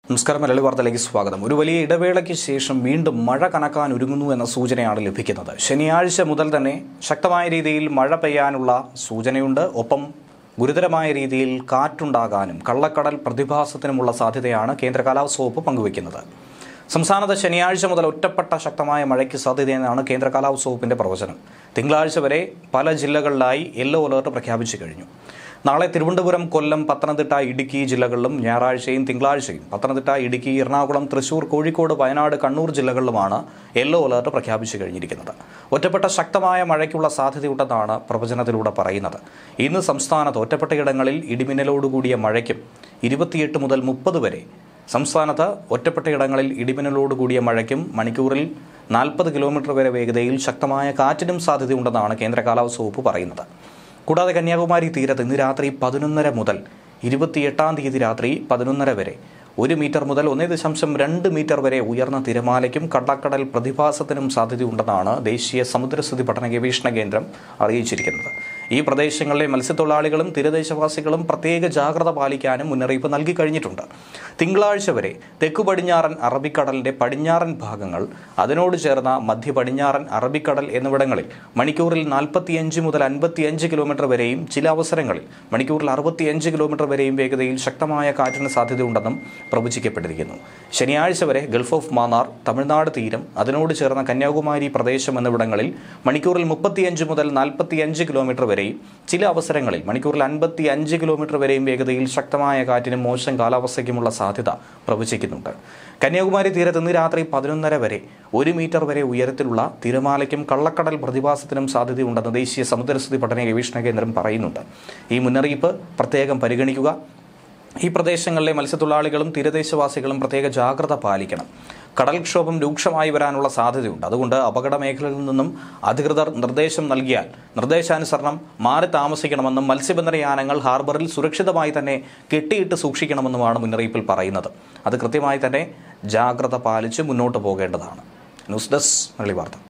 നമസ്കാരം. മലയാളി വാർത്തയിലേക്ക് സ്വാഗതം. ഒരു വലിയ ഇടവേളയ്ക്ക് ശേഷം വീണ്ടും മഴ കനക്കാൻ ഒരുങ്ങുന്നു എന്ന സൂചനയാണ് ലഭിക്കുന്നത്. ശനിയാഴ്ച മുതൽ തന്നെ ശക്തമായ രീതിയിൽ മഴ പെയ്യാനുള്ള സൂചനയുണ്ട്. ഒപ്പം ഗുരുതരമായ രീതിയിൽ കാറ്റുണ്ടാകാനും കള്ളക്കടൽ പ്രതിഭാസത്തിനുമുള്ള സാധ്യതയാണ് കേന്ദ്ര കാലാവസ്ഥാ വകുപ്പ് പങ്കുവയ്ക്കുന്നത്. സംസ്ഥാനത്ത് ശനിയാഴ്ച മുതൽ ഒറ്റപ്പെട്ട ശക്തമായ മഴയ്ക്ക് സാധ്യതയെന്നാണ് കേന്ദ്ര കാലാവസ്ഥാ വകുപ്പിന്റെ പ്രവചനം. തിങ്കളാഴ്ച വരെ പല ജില്ലകളിലായി യെല്ലോ അലർട്ട് പ്രഖ്യാപിച്ചു കഴിഞ്ഞു. നാളെ തിരുവനന്തപുരം, കൊല്ലം, പത്തനംതിട്ട, ഇടുക്കി ജില്ലകളിലും ഞായറാഴ്ചയും തിങ്കളാഴ്ചയും പത്തനംതിട്ട, ഇടുക്കി, എറണാകുളം, തൃശൂർ, കോഴിക്കോട്, വയനാട്, കണ്ണൂർ ജില്ലകളിലുമാണ് യെല്ലോ അലർട്ട് പ്രഖ്യാപിച്ചു കഴിഞ്ഞിരിക്കുന്നത്. ഒറ്റപ്പെട്ട ശക്തമായ മഴയ്ക്കുള്ള സാധ്യതയുണ്ടെന്നാണ് പ്രവചനത്തിലൂടെ പറയുന്നത്. ഇന്ന് സംസ്ഥാനത്ത് ഒറ്റപ്പെട്ടയിടങ്ങളിൽ ഇടിമിന്നലോടുകൂടിയ മഴയ്ക്കും 28 മുതൽ 30 വരെ സംസ്ഥാനത്ത് ഒറ്റപ്പെട്ടയിടങ്ങളിൽ ഇടിമിന്നലോടുകൂടിയ മഴയ്ക്കും മണിക്കൂറിൽ 40 കിലോമീറ്റർ വരെ വേഗതയിൽ ശക്തമായ കാറ്റിനും സാധ്യതയുണ്ടെന്നാണ് കേന്ദ്ര കാലാവസ്ഥാ വകുപ്പ് പറയുന്നത്. കൂടാതെ കന്യാകുമാരി തീരത്ത് ഇന്ന് രാത്രി 11:30 മുതൽ 28-ാം തീയതി രാത്രി 11:30 വരെ 1 മീറ്റർ മുതൽ 1.2 മീറ്റർ വരെ ഉയർന്ന തിരമാലയ്ക്കും കള്ളക്കടൽ പ്രതിഭാസത്തിനും സാധ്യതയുണ്ടെന്നാണ് ദേശീയ സമുദ്രസ്ഥിതി പഠന ഗവേഷണ കേന്ദ്രം അറിയിച്ചിരിക്കുന്നത്. ഈ പ്രദേശങ്ങളിലെ മത്സ്യത്തൊഴിലാളികളും തീരദേശവാസികളും പ്രത്യേക ജാഗ്രത പാലിക്കാനും മുന്നറിയിപ്പ് നൽകി കഴിഞ്ഞിട്ടുണ്ട്. തിങ്കളാഴ്ച വരെ തെക്കു പടിഞ്ഞാറൻ അറബിക്കടലിന്റെ പടിഞ്ഞാറൻ ഭാഗങ്ങൾ, അതിനോട് ചേർന്ന മധ്യ പടിഞ്ഞാറൻ അറബിക്കടൽ എന്നിവിടങ്ങളിൽ മണിക്കൂറിൽ 45 മുതൽ 55 കിലോമീറ്റർ വരെയും ചില അവസരങ്ങളിൽ മണിക്കൂറിൽ 65 കിലോമീറ്റർ വരെയും വേഗതയിൽ ശക്തമായ കാറ്റിന് സാധ്യതയുണ്ടെന്നും പ്രവചിക്കപ്പെട്ടിരിക്കുന്നു. ശനിയാഴ്ച വരെ ഗൾഫ് ഓഫ് മാന്നാർ, തമിഴ്നാട് തീരം, അതിനോട് ചേർന്ന കന്യാകുമാരി പ്രദേശം എന്നിവിടങ്ങളിൽ മണിക്കൂറിൽ 35 മുതൽ 45 കിലോമീറ്റർ വരെയും ചില അവസരങ്ങളിൽ മണിക്കൂറിൽ 55 കിലോമീറ്റർ വരെയും വേഗതയിൽ ശക്തമായ കാറ്റിനും മോശം കാലാവസ്ഥയ്ക്കുമുള്ള സാധ്യത പ്രവചിക്കുന്നുണ്ട്. കന്യാകുമാരി തീരത്ത് ഇന്ന് രാത്രി 11:30 വരെ 1 മീറ്റർ വരെ ഉയരത്തിലുള്ള തിരമാലയ്ക്കും കള്ളക്കടൽ പ്രതിഭാസത്തിനും സാധ്യതയുണ്ടെന്ന് ദേശീയ സമുദ്രസ്ഥിതി പഠന ഗവേഷണ കേന്ദ്രം പറയുന്നുണ്ട്. ഈ മുന്നറിയിപ്പ് പ്രത്യേകം പരിഗണിക്കുക. ഈ പ്രദേശങ്ങളിലെ മത്സ്യത്തൊഴിലാളികളും തീരദേശവാസികളും പ്രത്യേക ജാഗ്രത പാലിക്കണം. കടൽക്ഷോഭം രൂക്ഷമായി വരാനുള്ള സാധ്യതയുണ്ട്. അതുകൊണ്ട് അപകട മേഖലകളിൽ നിന്നും അധികൃതർ നിർദ്ദേശം നൽകിയാൽ നിർദ്ദേശാനുസരണം മാറി താമസിക്കണമെന്നും മത്സ്യബന്ധനയാനങ്ങൾ ഹാർബറിൽ സുരക്ഷിതമായി തന്നെ കെട്ടിയിട്ട് സൂക്ഷിക്കണമെന്നുമാണ് മുന്നറിയിപ്പിൽ പറയുന്നത്. അത് കൃത്യമായി തന്നെ ജാഗ്രത പാലിച്ച് മുന്നോട്ട് പോകേണ്ടതാണ്. ന്യൂസ് ഡെസ്ക് മലയാളി വാർത്ത.